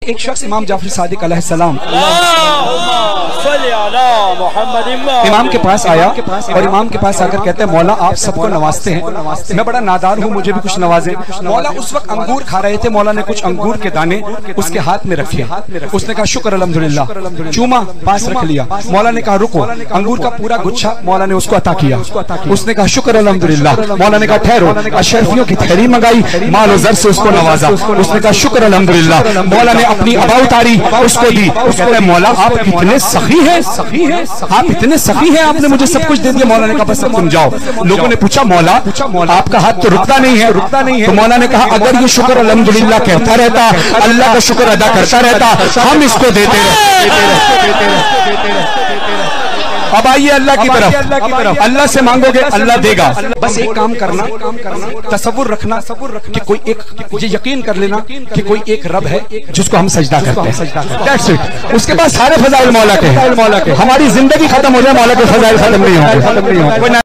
ایک شخص امام جعفر صادق علیہ السلام امام کے پاس آیا اور امام کے پاس آ کر کہتے ہیں مولا آپ سب کو نوازتے ہیں، میں بڑا نادار ہوں، مجھے بھی کچھ نوازیں۔ مولا اس وقت انگور کھا رہے تھے، مولا نے کچھ انگور کے دانے اس کے ہاتھ میں رکھے، اس نے کہا شکر الحمدللہ، چوما پاس رکھ لیا۔ مولا نے کہا رکو، انگور کا پورا گچھا مولا نے اس کو عطا کیا، اس نے کہا شکر الحمدللہ۔ مولا نے کہا ٹھہرو، اشرفیوں کی تھیلی منگائی، مال و زر سے اس کو نوازا، اس نے کہا شکر الحمدللہ۔ مولا نے اپنی ابا اتاری، اس کو دی، کہتے ہیں مولا آپ کتنے سخی ہیں، آپ اتنے سخی ہیں، آپ نے مجھے سب کچھ دے دیا۔ مولا نے کہا بس اب تم جاؤ۔ لوگوں نے پوچھا مولا آپ کا ہاتھ تو رکتا نہیں ہے، تو مولا نے کہا اگر یہ شکر الحمدللہ کہتا رہتا، اللہ کا شکر ادا کرتا رہتا، ہم اس کو دیتے رہتے۔ اب آئیے اللہ کی طرف، اللہ سے مانگو گے اللہ دے گا۔ بس ایک کام کرنا، تصور رکھنا کہ کوئی ایک، یہ یقین کر لینا کہ کوئی ایک رب ہے جس کو ہم سجدہ کرتے ہیں، دیٹس اٹ۔ اس کے بعد سارے فضائل مولا کے ہیں، ہماری زندگی ختم ہو جائے مولا کے فضائل ختم نہیں ہوں گے۔